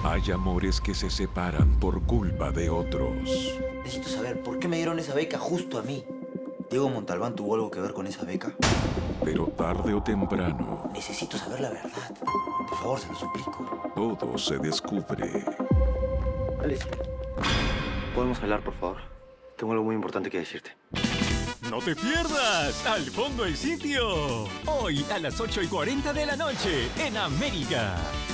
Hay amores que se separan por culpa de otros. Necesito saber por qué me dieron esa beca justo a mí. ¿Diego Montalbán tuvo algo que ver con esa beca? Pero tarde o temprano, Necesito saber la verdad. Por favor, se lo suplico. todo se descubre. Alicia, ¿podemos hablar, por favor? Tengo algo muy importante que decirte. ¡No te pierdas! ¡Al fondo el sitio! Hoy a las 8:40 de la noche en América.